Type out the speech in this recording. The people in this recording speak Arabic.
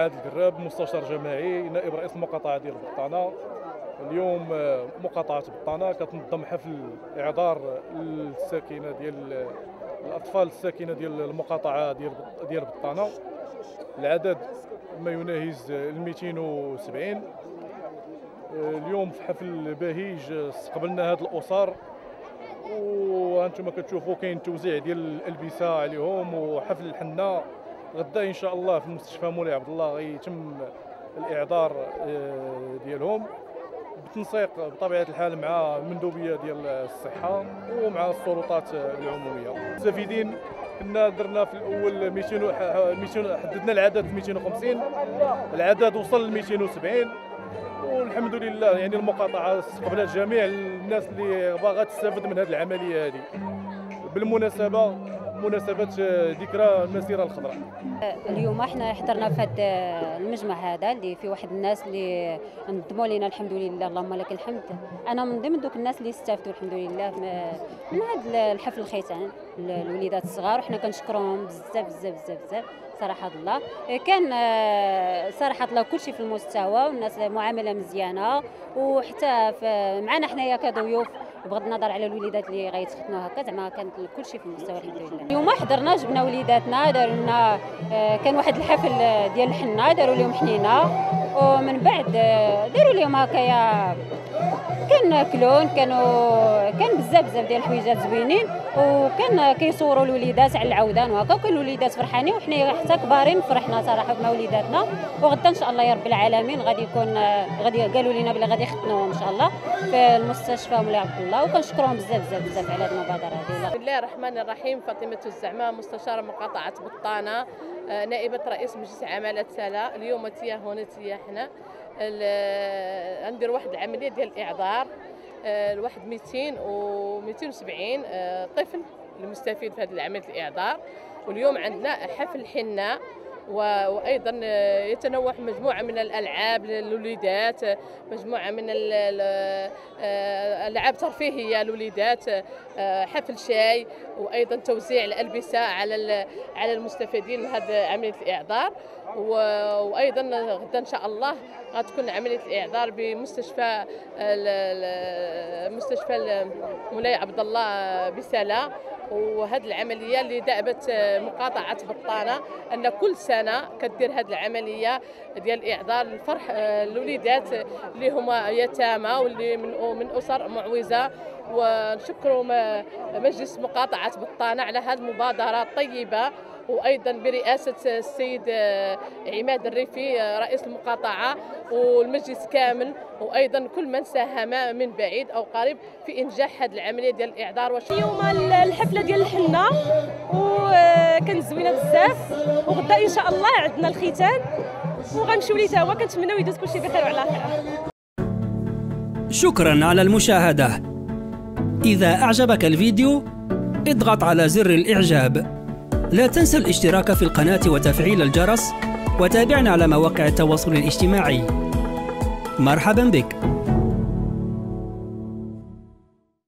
عادل القراب، مستشار جماعي، نائب رئيس المقاطعه ديال بطانه. اليوم مقاطعه بطانه كتنظم حفل اعذار الساكنه ديال الاطفال الساكنه ديال المقاطعه ديال بطانه. العدد ما يناهز 270. اليوم في حفل بهيج استقبلنا هاد الاسر، وانتم كتشوفوا كاين توزيع ديال الالبسه عليهم وحفل الحنه. غدا ان شاء الله في المستشفى مولاي عبد الله غيتم الاعذار ديالهم بالتنسيق بطبيعه الحال مع المندوبيه ديال الصحه ومع السلطات العموميه. المستفيدين كنا درنا في الاول 200 حددنا العدد 250، العدد وصل ل 270 والحمد لله. يعني المقاطعه استقبلت جميع الناس اللي باغا تستافد من هذه العمليه هذه بالمناسبه مناسبه ذكرى المسيره الخضراء. اليوم احنا حضرنا في هذا المجمع هذا اللي فيه واحد الناس اللي نظموا لنا الحمد لله اللهم لك الحمد. انا من ضمن دوك الناس اللي استفدوا الحمد لله من هذا الحفل الختان الوليدات الصغار، وحنا كنشكرهم بزاف بزاف بزاف بزاف صراحه الله. كان صراحه الله كلشي في المستوى والناس معامله مزيانه، وحتى معنا حنايا كضيوف بغض النظر على الوليدات اللي غيتختنوا هكا زعما كان كلشي في المستوى الحمد لله. اليوم حضرنا جبنا وليداتنا داروا لنا كان واحد الحفل ديال الحنه داروا لهم حنينه، ومن بعد داروا لهم هكايا كان كلون كان بزاف بزاف ديال الحويجات زوينين، وكان كيصوروا الوليدات على العودان وهكا، وكل الوليدات فرحانين وحنا حتى كبارين فرحنا صراحه مع وليداتنا. وغدا ان شاء الله يا رب العالمين غادي قالوا لنا بلي غادي يختنوهم ان شاء الله في المستشفى مولاي عبد الله، وكنشكرهم بزاف بزاف بزاف على هذه المبادره هذه. بسم الله الرحمن الرحيم. فاطمه الزعمه، مستشاره مقاطعه بطانه، نائبه رئيس مجلس عماله سلا. اليوم هنا حنا ندير واحد العمليه ديال الاعذار لواحد 270 طفل المستفيد في هذه العمليه الاعذار. واليوم عندنا حفل حنه، وايضا يتنوع مجموعه من الالعاب للوليدات، مجموعه من الالعاب ترفيهيه للوليدات، حفل شاي، وايضا توزيع الالبسه على المستفيدين من هذه عمليه الاعذار. وايضا غدا ان شاء الله غتكون عمليه الاعذار بمستشفى مولاي عبد الله بسلا. وهذه العمليه اللي دأبت مقاطعه بطانه ان كل سنه كدير هذه العمليه ديال الاعذار للفرح الوليدات اللي هما يتامى واللي من اسر معوزه. ونشكروا مجلس مقاطعه بطانه على هذه المبادره الطيبه، وايضا برئاسه السيد عماد الريفي رئيس المقاطعه والمجلس كامل، وايضا كل من ساهم من بعيد او قريب في انجاح هذه العمليه ديال الاعذار. اليوم الحفله ديال الحنه وكانت زوينه بزاف، وغدا ان شاء الله عندنا الختان وغنمشيو ليه هو. كنتمناو يدوز كلشي بخير وعلى خير. شكرا على المشاهده. إذا أعجبك الفيديو اضغط على زر الإعجاب. لا تنسى الاشتراك في القناة وتفعيل الجرس، وتابعنا على مواقع التواصل الاجتماعي. مرحبا بك.